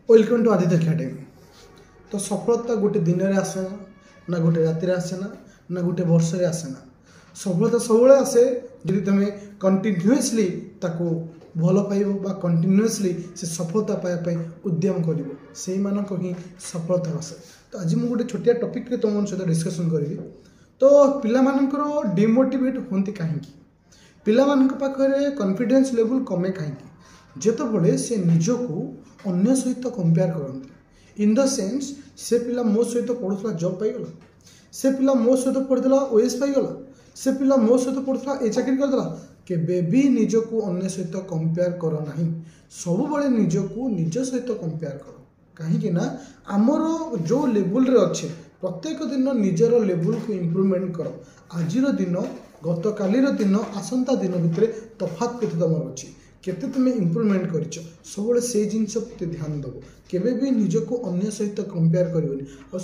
Welcome to Aditya academy. तो सफलता गोटे दिन में आसे ना गोटे राति आसे ना गोटे वर्ष आसे ना। सफलता सब आसे जदि तुम कंटिन्यूअसली ताको भल पाइब कंटिन्यूअसली से सफलता पाइबा उद्यम कर से मानक ही सफलता आसे। तो आज मुझे गोटे छोटिया टॉपिक तुम सहित डिस्कसन करी। तो पिलामानकर डिमोटिवेट होती कहीं पिला पाखे कॉन्फिडेंस लेवल कमे कहीं जिते से निजको अन्य सहित कंपेयर करते इन द सेन्स से पिला मो सहित पढ़ुला जॉब पाईगला से पिला मो सहित पढ़ुला ओएस पाईगला से पिला मो सहित पढ़ुला ए चाकरी करदेला केबे भी निजको अन्य सहित कंपेयर कर ना सब बड़े निजको निज सहित कंपेयर कर कहीं ना आमर जो लेवल रे अच्छे प्रत्येक दिन निजर लेवल को इम्प्रूवमेंट कर आजिर दिन गत कालीर दिन आसंता दिन भितर तफात केते तमर अच्छी केते तुम इम्प्रूवमेंट कर सब से जिनस प्रति ध्यान दब केबे भी निजको अन्य सहित कंपेयर करनी और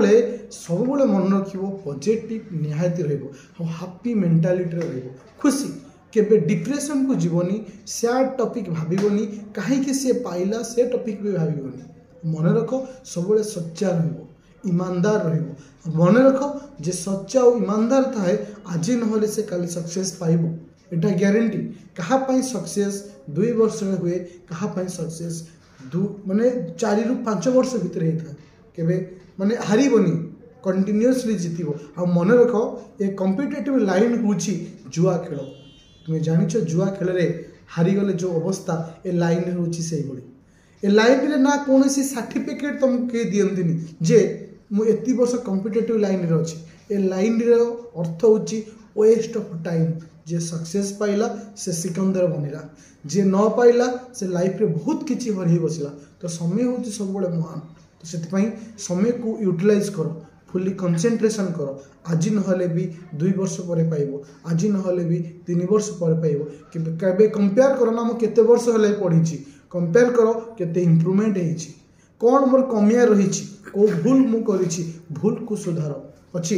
सब मन रख पॉजिटिव निहाती रैपी मेंटालिटी रही खुशी केबे डिप्रेशन को जीवनी सैड टॉपिक भावनी कहीं सी पाइला से टॉपिक भी भावनी मन रख सब सच्चा रही ईमानदार रही मन रख जे सच्चा और ईमानदार थाए आज नहले से काली सक्सेस पाइब एटा ग्यारंटी कहाँ सक्सेस 2 वर्ष में हुए कहाँ सक्सेस माने 4 ରୁ 5 वर्ष भितर होता केबे माने हारबनी कंटिन्यूअसली जितब आ मन रख ए कॉम्पिटिटिव लाइन हूँ जुआ खेल तुम्हें जानिछ जुआ खेल रे हारीगले जो अवस्था ए लाइन हूँ से ए लाइन रे ना कौन सर्टिफिकेट तुमको किए दियंतिनी जे मु एति वर्ष कॉम्पिटिटिव लाइन रे अछि ए लाइन रे अर्थ हूँ वेस्ट ऑफ टाइम जे सक्सेस पाइला से सिकंदर बनिला जे न पाइला से लाइफ रे बहुत किछि हरि बसला। तो समय हूँ सब बड़े महान तो से समय को यूटिलाइज कर फुली कंसेंट्रेशन कर आज नहले भी 2 वर्ष पर पाइब आज नहले भी 3 वर्ष पर पाइब केबे कंपेयर कर ना मो केते वर्ष हले पढ़ी कंपेयर कर केते इम्प्रूवमेंट होइछि कौन मोर कमिया रही को भूल मु करी भूल को सुधार अच्छी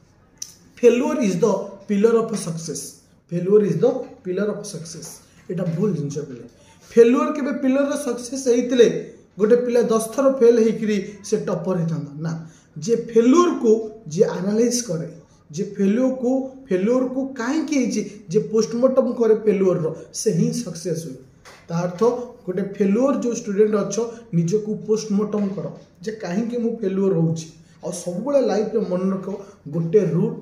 failure is the pillar of success failure is the pillar of success एटा भूल जिनस पिले फेल्युअर केबे पिलर ऑफ सक्सेस हेतिले गोटे पिला 10 थर फेल हेकरी से टॉपर हेता ना जे फेल्युअर को जे एनालाइज करे जे फेल्युअर को काहे के जे पोस्टमार्टम करे फेल्युअर रो से ही सक्सेस हुए ता अर्थ गोटे फेल्युअर जो स्टूडेंट अच्छो निज को पोस्टमार्टम कर जे काहे के मु फेल्युअर होउची और सब बड़े लाइफ रे मन रखो गोटे रूल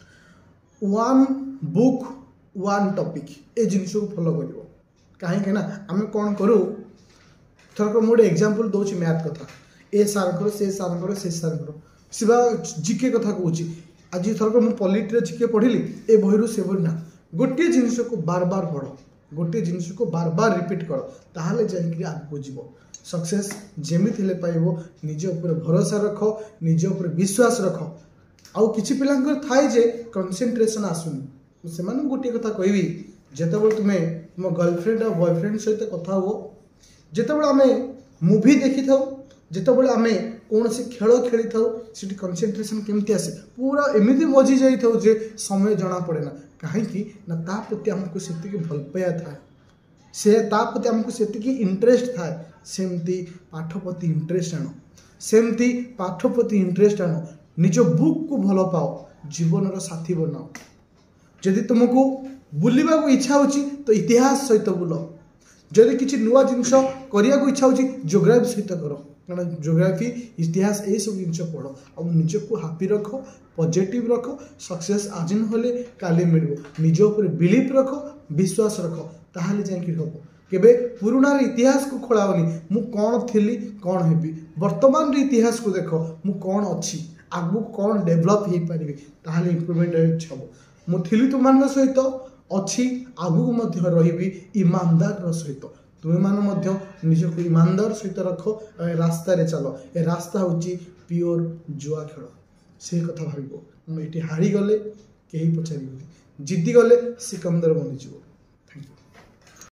1 बुक 1 टॉपिक ए जिनिस को फॉलो करिवो कहीं ना आम कौन करूँ थरक मोटे एग्जांपल दौर मैथ कथा ए सार से सार से सार सिवा जिके कथा कहूँ आज थरक मुझे पॉलिटी जिके पढ़ी ए बही से बही ना गोटे जिनिस को बार बार पढ़ गोटे जिनिस को बार बार रिपीट कर ताहले जाइए आगू जीव सक्सेस जेमिति हेले पाइबो निज ऊपर भरोसा रख निज ऊपर विश्वास रख आउ किछि पिलांकर थाए जे कंसंट्रेशन आसुनी से गोटे कथा कहबी जितेबाला तुम्हें तुम गर्लफ्रेंड और बॉयफ्रेंड सहित कथा हो जितेबाला आम मूवी देखी था जितेबाला आम कौन सी खेल खेली था सीटी कंसंट्रेशन केमती आसे पूरा एमती मजी जाइए जे समय जना पड़े ना कहीं ना ता प्रति आमको से भल पाया था से ता प्रति आमको से इंटरेस्ट था सेमती पाठ प्रति इंटरेस्ट आण सेमती पाठ प्रति इंटरेस्ट आण निज बुक को भल पाओ जीवन साथी बनाओ जदि तुमको बुलवा को इच्छा होची तो इतिहास सहित बुल जदि किसी नुआ जिनस करने को इच्छा होची ज्योग्राफी सहित कर कारण ज्योग्राफी इतिहास ये सब जिन पढ़ और निज को हापी रख पॉजिटिव रख सक्सेस आज नहले काली मिल निज ऊपर बिलीफ रख विश्वास रख ताहले जाइए हम केबे पुराना इतिहास को खोलाओनी मु कौन थी कौन हेबी वर्तमान इतिहास को देख मु कौन अच्छी आगू कौन डेभलप हो पारि ताहले इम्प्रूवमेंट हम मुझे तुम सहित अच्छी आगू रही ईमानदार सहित तुम्हें निज को ईमानदार सहित रख रास्ता रे चल ए रास्ता हूँ प्योर जुआ खेल से कथा भाव ये हारीगले कहीं पचार जिद्दी गले सिकंदर बनीज।